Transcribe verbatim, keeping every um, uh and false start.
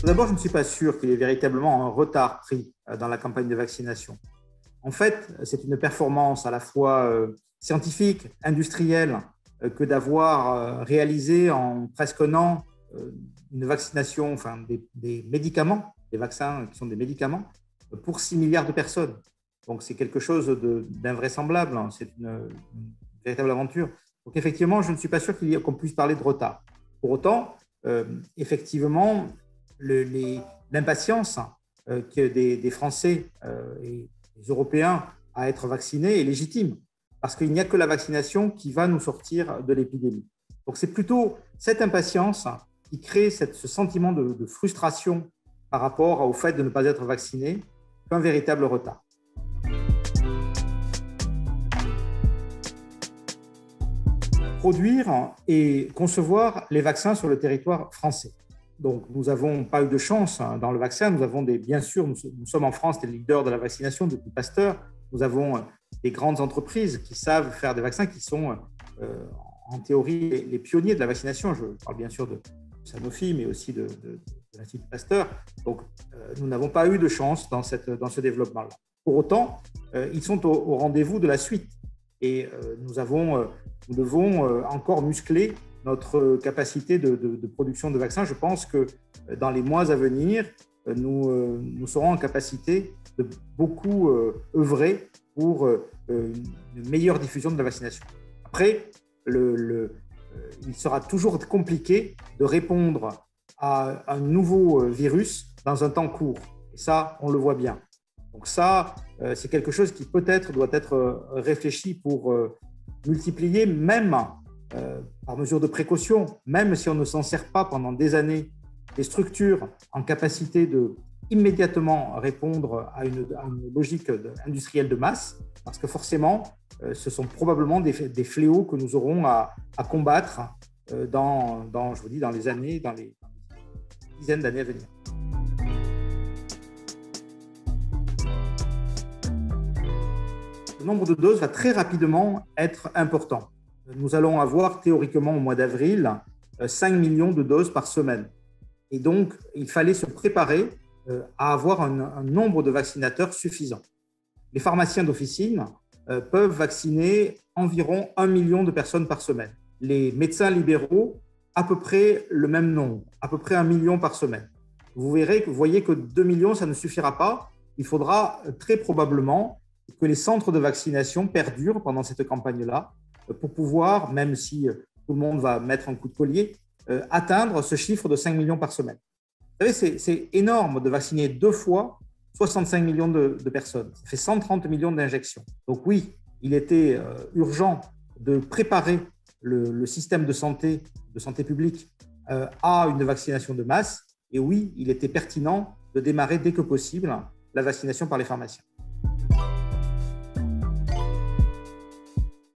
Tout d'abord, je ne suis pas sûr qu'il y ait véritablement un retard pris dans la campagne de vaccination. En fait, c'est une performance à la fois scientifique, industrielle, que d'avoir réalisé en presque un an une vaccination, enfin des, des médicaments, des vaccins qui sont des médicaments, pour six milliards de personnes. Donc, c'est quelque chose de, d'invraisemblable, hein. C'est une, une véritable aventure. Donc, effectivement, je ne suis pas sûr qu'il y ait, qu'on puisse parler de retard. Pour autant, euh, effectivement, le, les, l'impatience euh, que des, des Français euh, et des Européens à être vaccinés est légitime, parce qu'il n'y a que la vaccination qui va nous sortir de l'épidémie. Donc, c'est plutôt cette impatience qui crée cette, ce sentiment de, de frustration par rapport au fait de ne pas être vacciné qu'un véritable retard. Produire et concevoir les vaccins sur le territoire français. Donc, nous n'avons pas eu de chance dans le vaccin. Nous avons des, bien sûr, nous, nous sommes en France des leaders de la vaccination depuis Pasteur. Nous avons des grandes entreprises qui savent faire des vaccins, qui sont euh, en théorie les, les pionniers de la vaccination. Je parle bien sûr de Sanofi, mais aussi de, de, de l'Institut Pasteur. Donc, euh, nous n'avons pas eu de chance dans, cette, dans ce développement-là. Pour autant, euh, ils sont au, au rendez-vous de la suite. Et euh, nous, avons, euh, nous devons euh, encore muscler notre capacité de, de, de production de vaccins. Je pense que euh, dans les mois à venir, euh, nous, euh, nous serons en capacité de beaucoup euh, œuvrer pour euh, une meilleure diffusion de la vaccination. Après, le, le, euh, il sera toujours compliqué de répondre à un nouveau virus dans un temps court. Et ça, on le voit bien. Donc ça, euh, c'est quelque chose qui peut-être doit être euh, réfléchi pour euh, multiplier, même euh, par mesure de précaution, même si on ne s'en sert pas pendant des années, des structures en capacité de immédiatement répondre à une, à une logique industrielle de masse, parce que forcément, euh, ce sont probablement des, des fléaux que nous aurons à, à combattre euh, dans, dans, je vous dis, dans les années, dans les dizaines d'années à venir. Le nombre de doses va très rapidement être important. Nous allons avoir théoriquement au mois d'avril cinq millions de doses par semaine. Et donc, il fallait se préparer à avoir un, un nombre de vaccinateurs suffisant. Les pharmaciens d'officine euh, peuvent vacciner environ un million de personnes par semaine. Les médecins libéraux, à peu près le même nombre, à peu près un million par semaine. Vous verrez, vous voyez que deux millions, ça ne suffira pas. Il faudra très probablement que les centres de vaccination perdurent pendant cette campagne-là pour pouvoir, même si tout le monde va mettre un coup de collier, euh, atteindre ce chiffre de cinq millions par semaine. Vous savez, c'est, c'est énorme de vacciner deux fois soixante-cinq millions de, de personnes. Ça fait cent trente millions d'injections. Donc oui, il était euh, urgent de préparer le, le système de santé, de santé publique euh, à une vaccination de masse. Et oui, il était pertinent de démarrer dès que possible la vaccination par les pharmaciens.